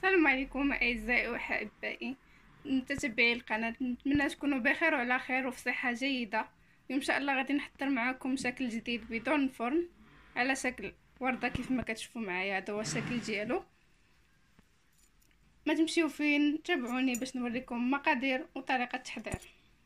السلام عليكم اعزائي واحبائي متتبعي القناه، نتمنى تكونوا بخير وعلى خير وفي صحه جيده. اليوم ان شاء الله غادي نحضر معكم شكل جديد بدون الفرن على شكل ورده كيف ما كتشوفوا معايا. هذا هو الشكل ديالو. ما تمشيو فين، تابعوني باش نوريكم المقادير وطريقه التحضير.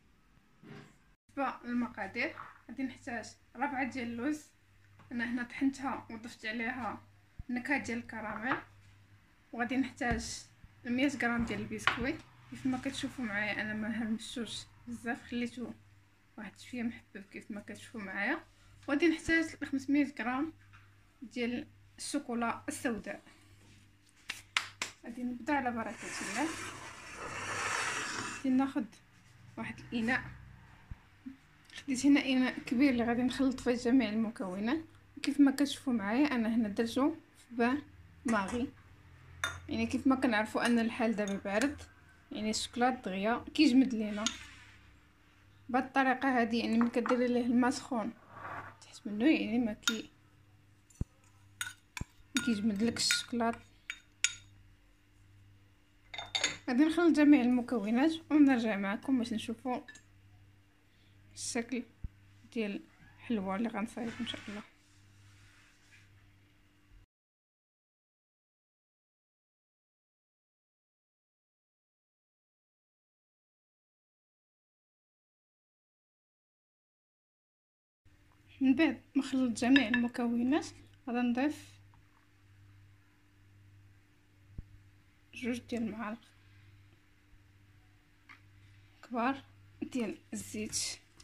المقادير غادي نحتاج ربعه ديال اللوز، انا هنا طحنتها وضفت عليها نكهه ديال الكراميل. وغادي نحتاج 100 غرام ديال البسكويت. كيف ما كتشوفوا معايا انا ما هرمشوش بزاف، خليته واحد شويه محبب كيف ما كتشوفوا معايا. وغادي نحتاج 500 غرام ديال الشوكولا السوداء. غادي نبدا على بركه الله. غادي ناخذ واحد الاناء، خديت هنا اناء كبير اللي غادي نخلط فيه جميع المكونات. كيف ما كتشوفوا معايا انا هنا درتو في بان ماغي، يعني كيف ما كنعرفوا ان الحال دابا بارد، يعني الشوكولات دغيا كيجمد لينا بهاد الطريقه هذه. يعني ملي كديري ليه الماء سخون تحت منه يعني ما كيجمد لك الشوكولات. غادي نخلط جميع المكونات ونرجع معكم باش نشوفوا الشكل ديال الحلوه اللي غنصايب ان شاء الله. من بعد ما خلط جميع المكونات غادي نضيف 2 ديال المعالق كبار ديال الزيت.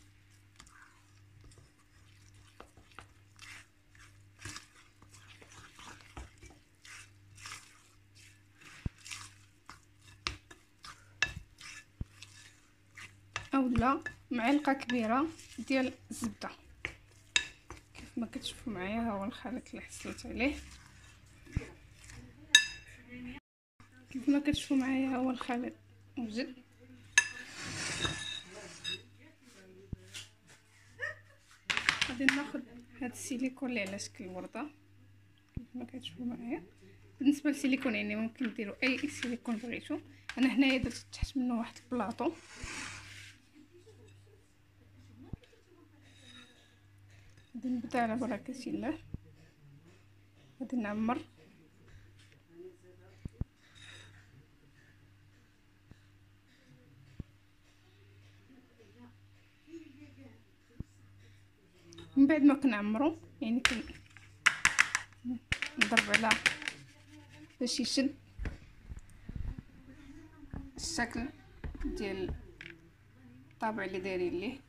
اولا معلقه كبيره ديال الزبده. كيف ما كتشوفوا معايا ها هو الخليط اللي حصلت عليه. كيف ما كتشوفوا معايا ها هو الخليط وجد. غادي ناخذ هاد السيليكون اللي على شكل ورده كيف ما كتشوفوا معايا. بالنسبه للسيليكون يعني ممكن ديروا اي سيليكون بغيتو، انا هنايا درت تحت منه واحد البلاطو. غادي نبدا على بركه الله. غادي نعمر من بعد ما كنعمرو يعني نضرب على باش يشد الشكل ديال الطابع اللي دايرين ليه.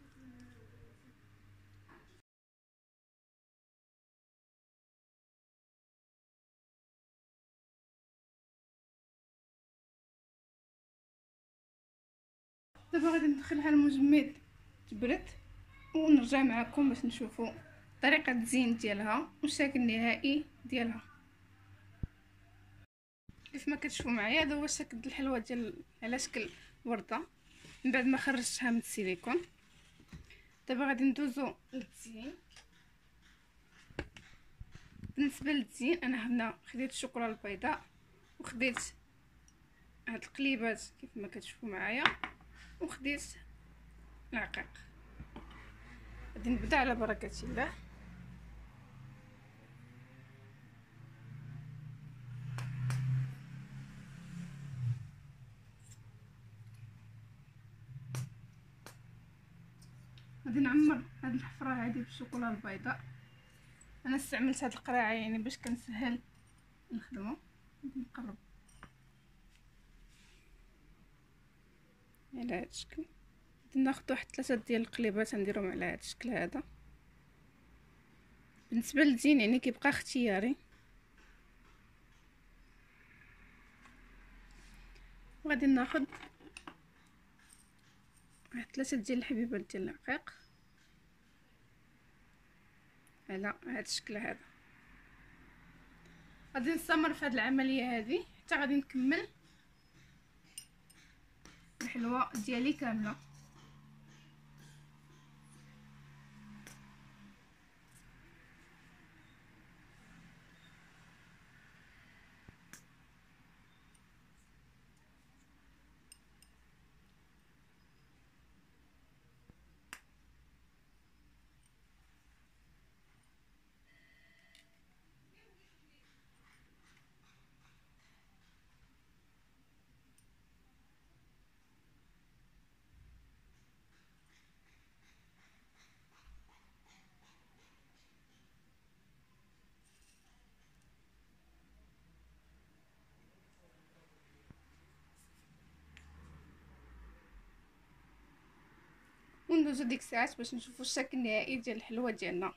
دابا غادي ندخلها المجمد تبرد ونرجع معكم باش نشوفوا طريقه التزيين ديالها والشكل النهائي ديالها. كيف ما كتشوفوا معايا هذا هو الشكل ديال الحلوه ديال على شكل ورده من بعد ما خرجتها من السيليكون. دابا غادي ندوزو للتزيين. بالنسبه للتزيين انا هنا خديت الشوكولا البيضاء وخديت هاد القليبات كيف ما كتشوفوا معايا وخديت العقيق. غادي نبدا على بركه الله. غادي نعمر هاد الحفره هادي بالشوكولا البيضاء. انا استعملت هاد القراعه يعني باش كنسهل الخدمه. غادي نقرب على هاد الشكل. غادي ناخذ واحد 3 ديال القليبات نديرهم على هاد الشكل هذا. بالنسبه للزين يعني كيبقى اختياري. وغادي ناخذ واحد 3 ديال الحبيبات ديال العقيق على هاد الشكل هذا. غادي نستمر في هاد العمليه هذه حتى غادي نكمل الحلوه ديالي كامله. وندوزو ديك الساعات باش نشوفو الشكل النهائي ديال الحلوه ديالنا.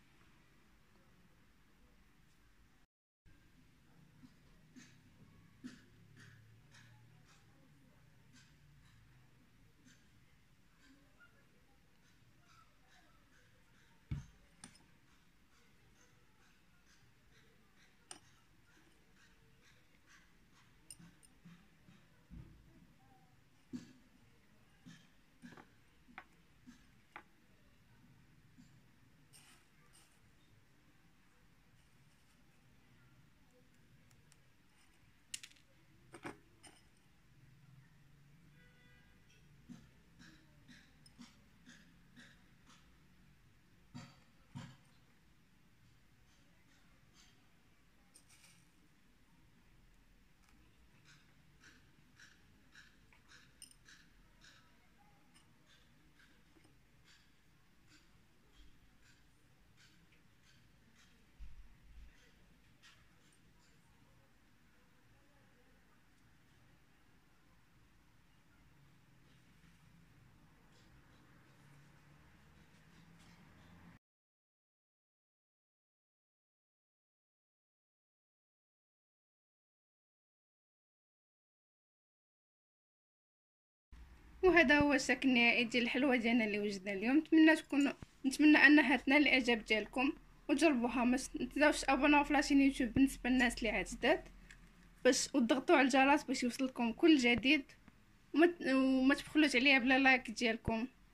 وهذا هو الشكل النهائي ديال الحلوه ديالنا اللي وجدنا اليوم. نتمنى انها تنال الاعجاب ديالكم وجربوها. ما تنساوش تابوناو في لاشين يوتيوب بالنسبه للناس اللي عاد جداد باش وتضغطوا على الجرس باش يوصلكم كل جديد، وما تبخلوش عليا بلا لايك ديالكم.